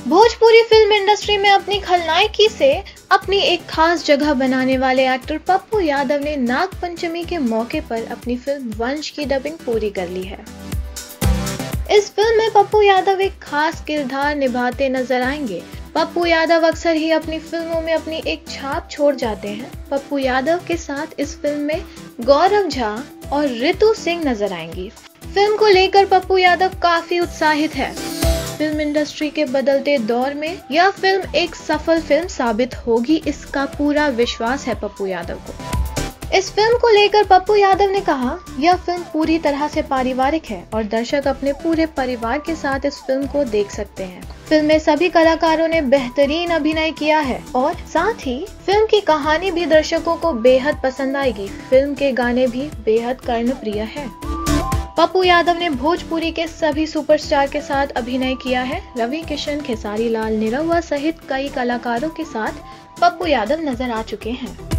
Bhojpuri film industry में अपनी खलनायकी से अपनी एक खास जगह बनाने वाले एक्टर पप्पू यादव ने नाग पंचमी के मौके पर अपनी फिल्म वंश की डबिंग पूरी कर ली है। इस फिल्म में पप्पू यादव एक खास किरदार निभाते नजर आएंगे। पप्पू यादव अक्सर ही अपनी फिल्मों में अपनी एक छाप छोड़ जाते हैं। पप्पू यादव के साथ इस फिल्म में गौरव झा और रितु सिंह नजर आएंगी। फिल्म को लेकर पप्पू यादव काफी उत्साहित है। फिल्म इंडस्ट्री के बदलते दौर में यह फिल्म एक सफल फिल्म साबित होगी, इसका पूरा विश्वास है पप्पू यादव को। इस फिल्म को लेकर पप्पू यादव ने कहा, यह फिल्म पूरी तरह से पारिवारिक है और दर्शक अपने पूरे परिवार के साथ इस फिल्म को देख सकते हैं। फिल्म में सभी कलाकारों ने बेहतरीन अभिनय किया है और साथ ही फिल्म की कहानी भी दर्शकों को बेहद पसंद आएगी। फिल्म के गाने भी बेहद कर्णप्रिय है। पप्पू यादव ने भोजपुरी के सभी सुपरस्टार के साथ अभिनय किया है। रवि किशन, खेसारी लाल निरहुआ सहित कई कलाकारों के साथ पप्पू यादव नजर आ चुके हैं।